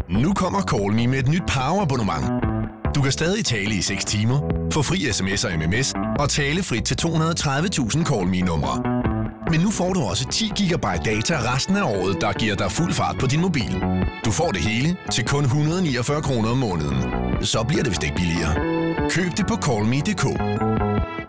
Nu kommer Call Me med et nyt powerabonnement. Du kan stadig tale i 6 timer, få fri sms og MMS og tale frit til 230.000 Call Me-numre. Men nu får du også 10 GB data resten af året, der giver dig fuld fart på din mobil. Du får det hele til kun 149 kroner om måneden. Så bliver det vist ikke billigere. Køb det på callme.dk.